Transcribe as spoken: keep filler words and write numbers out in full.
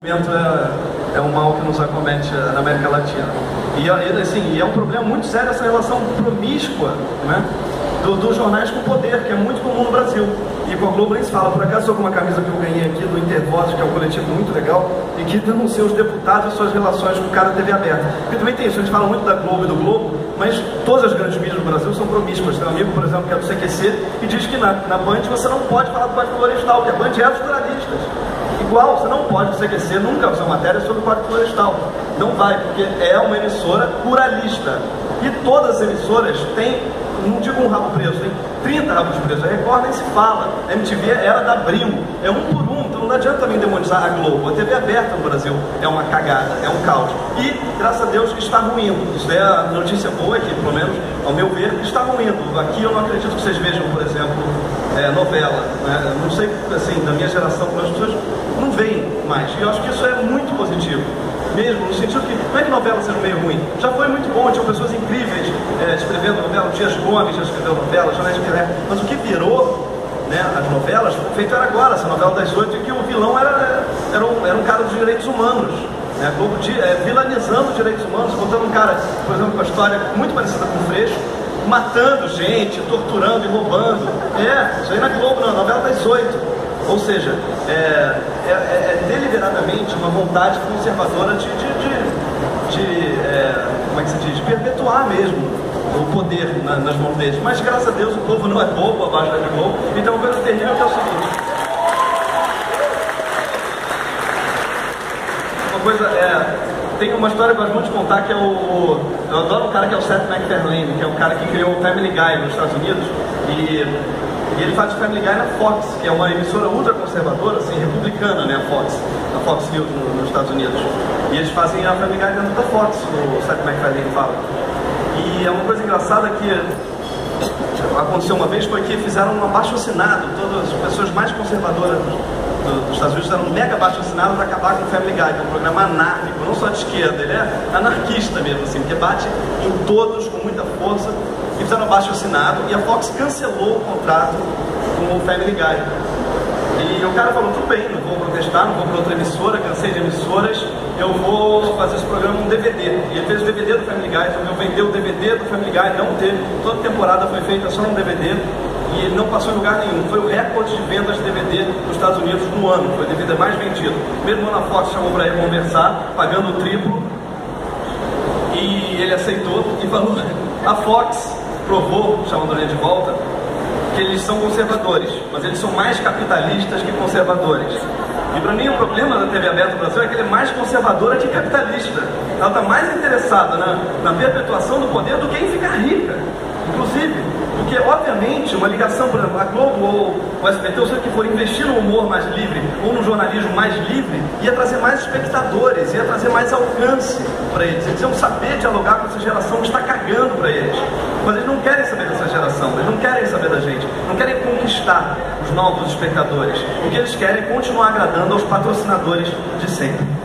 É, é um mal que nos acomete na América Latina. E assim, é um problema muito sério essa relação promíscua, né, do, dos jornais com o poder, que é muito comum no Brasil. E com a Globo nem se fala. Por acaso estou com uma camisa que eu ganhei aqui do Intervoz, que é um coletivo muito legal, e que denuncia os deputados e suas relações com o cara da T V aberta. Porque também tem isso, a gente fala muito da Globo e do Globo, mas todas as grandes mídias do Brasil são promíscuas. Tem um amigo, por exemplo, que é do C Q C, que diz que na, na Band você não pode falar do Código Florestal, porque a Band é dos jornalistas. Igual, você não pode no C Q C nunca fazer uma matéria sobre o Código Florestal. Não vai, porque é uma emissora pluralista. E todas as emissoras têm, não digo um rabo preso, tem trinta rabos presos. A Record nem se fala. A M T V era da Abril. É um por um, então não adianta também demonizar a Globo. A T V aberta no Brasil é uma cagada, é um caos. E, graças a Deus, está ruindo. Isso é a notícia boa aqui, pelo menos, ao meu ver, está ruindo. Aqui eu não acredito que vocês vejam, por exemplo, é, novela. Né? Não sei, assim, da minha geração, como as pessoas não veem mais. E eu acho que isso é muito positivo. Mesmo, no sentido que não é que novela seja meio ruim. Já foi muito bom, tinham pessoas incríveis é, escrevendo novela. O Dias Gomes já escreveu novela, Jonas Guilherme. Mas o que virou, né, as novelas, feito era agora, essa novela das oito, em que o vilão era, era, um, era um cara dos direitos humanos. Né, Globo de, é, vilanizando os direitos humanos, botando um cara, por exemplo, com a história muito parecida com o Freixo, matando gente, torturando e roubando. É, isso aí na Globo, na novela das oito. Ou seja, é, é, é deliberadamente uma vontade conservadora de, de, de, de é, como é que se diz, de perpetuar mesmo o poder na, nas mãos deles. Mas graças a Deus o povo não é bobo abaixo da Globo. Então uma coisa terrível que é o seguinte. Uma coisa é... Tem uma história que eu gosto muito de contar, que é o... Eu adoro um cara que é o Seth MacFarlane, que é um cara que criou o Family Guy nos Estados Unidos. E... E ele faz o Family Guy na Fox, que é uma emissora ultraconservadora, assim, republicana, né, a Fox, a Fox News no, nos Estados Unidos. E eles fazem a Family Guy dentro da Fox, o Seth MacFarlane fala. E é uma coisa engraçada que aconteceu uma vez, foi que fizeram um abaixo-assinado, todas as pessoas mais conservadoras do, do, dos Estados Unidos fizeram um mega abaixo-assinado para acabar com o Family Guy, que é um programa anárquico, não só de esquerda, ele é anarquista mesmo, assim, porque bate em todos com muita força. E fizeram abaixo assinado e a Fox cancelou o contrato com o Family Guy. E o cara falou, tudo bem, não vou protestar, não vou para outra emissora, cansei de emissoras, eu vou fazer esse programa um D V D. E ele fez o D V D do Family Guy, então eu vendi o D V D do Family Guy, não teve, toda temporada foi feita só um D V D e ele não passou em lugar nenhum. Foi o recorde de vendas de D V D nos Estados Unidos no ano, foi o D V D mais vendido. Mesmo ano a Fox chamou para ele conversar, pagando o triplo, e ele aceitou e falou, a Fox provou, chamando ele de volta, que eles são conservadores, mas eles são mais capitalistas que conservadores. E para mim o problema da T V aberta no Brasil é que ele é mais conservadora que capitalista. Ela está mais interessada na, na perpetuação do poder do que em ficar rica, inclusive. Porque, obviamente, uma ligação, por exemplo, a Globo ou o S B T, ou seja, que for investir no humor mais livre ou no jornalismo mais livre, ia trazer mais espectadores, ia trazer mais alcance para eles. Eles iam saber dialogar com essa geração que está cagando para eles. Mas eles não querem saber dessa geração, eles não querem saber da gente, não querem conquistar os novos espectadores. O que eles querem é continuar agradando aos patrocinadores de sempre.